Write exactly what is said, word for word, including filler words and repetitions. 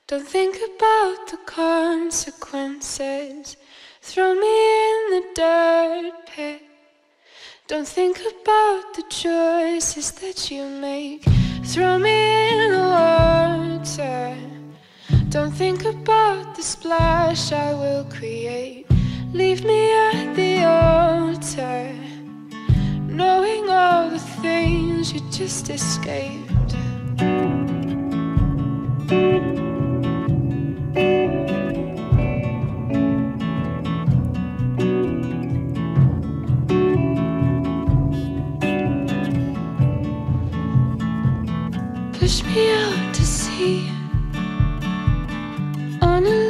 Don't think about the consequences. Throw me in the dirt pit. Don't think about the choices that you make. Throw me in the water. Don't think about the splash I will create. Leave me at the altar, knowing all the things you just escaped. Push me out to sea on a